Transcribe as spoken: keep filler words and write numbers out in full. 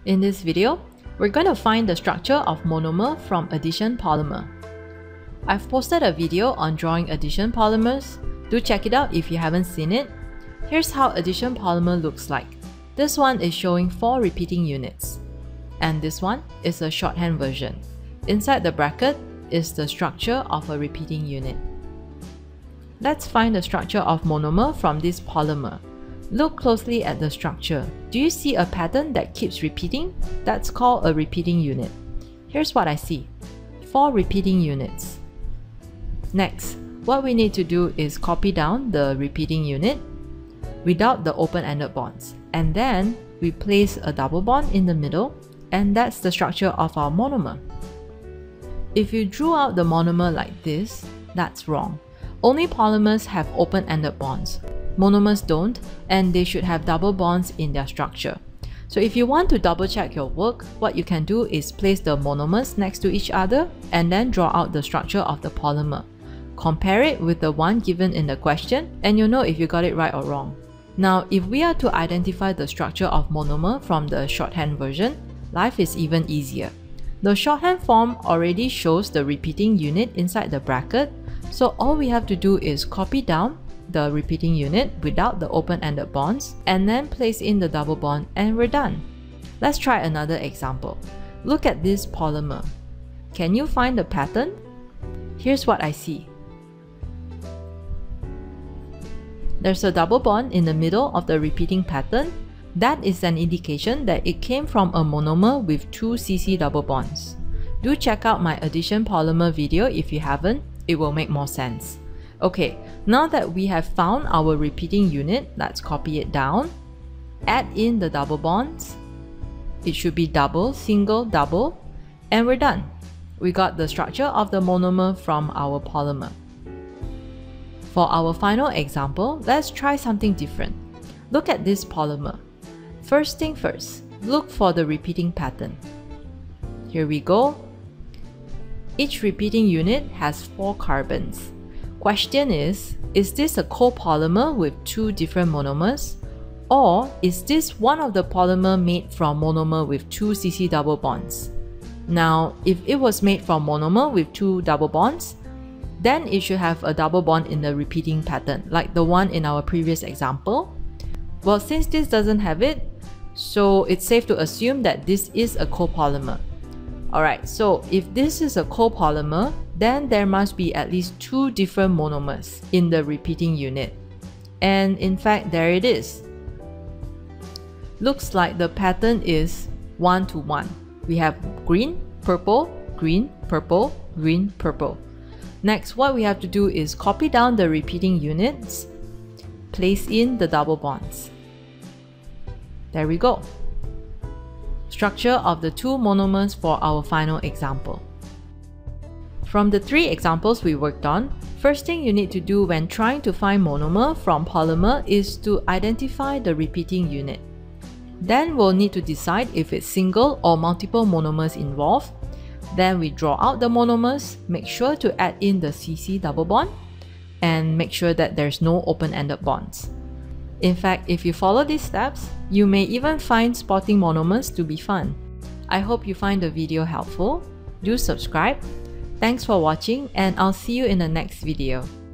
In this video, we're going to find the structure of monomer from addition polymer. I've posted a video on drawing addition polymers. Do check it out if you haven't seen it. Here's how addition polymer looks like. This one is showing four repeating units. And this one is a shorthand version. Inside the bracket is the structure of a repeating unit. Let's find the structure of monomer from this polymer. Look closely at the structure. Do you see a pattern that keeps repeating? That's called a repeating unit. Here's what I see. Four repeating units. Next, what we need to do is copy down the repeating unit without the open-ended bonds. And then we place a double bond in the middle, and that's the structure of our monomer. If you drew out the monomer like this, that's wrong. Only polymers have open-ended bonds. Monomers don't, and they should have double bonds in their structure. So if you want to double check your work, what you can do is place the monomers next to each other and then draw out the structure of the polymer. Compare it with the one given in the question and you'll know if you got it right or wrong. Now, if we are to identify the structure of monomer from the shorthand version, life is even easier. The shorthand form already shows the repeating unit inside the bracket, so all we have to do is copy down the repeating unit without the open-ended bonds and then place in the double bond and we're done. Let's try another example. Look at this polymer. Can you find the pattern? Here's what I see. There's a double bond in the middle of the repeating pattern. That is an indication that it came from a monomer with two C C double bonds. Do check out my addition polymer video if you haven't, it will make more sense. Okay, now that we have found our repeating unit, let's copy it down. Add in the double bonds. It should be double, single, double, and we're done. We got the structure of the monomer from our polymer. For our final example, let's try something different. Look at this polymer. First thing first, look for the repeating pattern. Here we go. Each repeating unit has four carbons. Question is, is this a copolymer with two different monomers? Or is this one of the polymer made from monomer with two C C double bonds? Now, if it was made from monomer with two double bonds, then it should have a double bond in the repeating pattern, like the one in our previous example. Well, since this doesn't have it, so it's safe to assume that this is a copolymer. Alright, so if this is a copolymer, then there must be at least two different monomers in the repeating unit. And in fact, there it is. Looks like the pattern is one to one. We have green, purple, green, purple, green, purple. Next, what we have to do is copy down the repeating units, place in the double bonds. There we go. Structure of the two monomers for our final example. From the three examples we worked on, first thing you need to do when trying to find monomer from polymer is to identify the repeating unit. Then we'll need to decide if it's single or multiple monomers involved. Then we draw out the monomers, make sure to add in the C C double bond, and make sure that there's no open-ended bonds. In fact, if you follow these steps, you may even find spotting monomers to be fun. I hope you find the video helpful. Do subscribe. Thanks for watching, and I'll see you in the next video.